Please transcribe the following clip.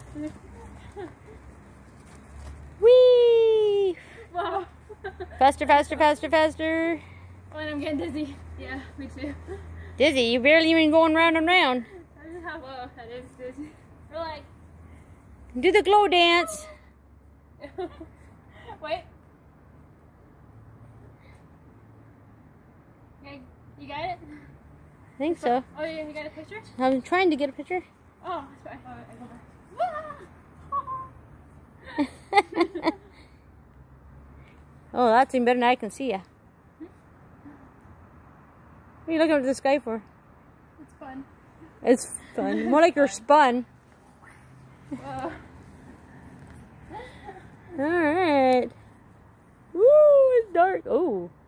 Whee! Wow. Faster, faster, faster, faster. Oh, and I'm getting dizzy. Yeah, me too. Dizzy, you barely even going round and round. Whoa, that is dizzy. We're like... Do the glow dance. Wait. Okay, you got it? I think so. Oh, yeah, you got a picture? I'm trying to get a picture. Oh, that's right. I go back. Oh, that's even better than I can see ya. What are you looking at the sky for? It's fun. It's fun. More like you're spun. Alright. Woo, it's dark. Oh.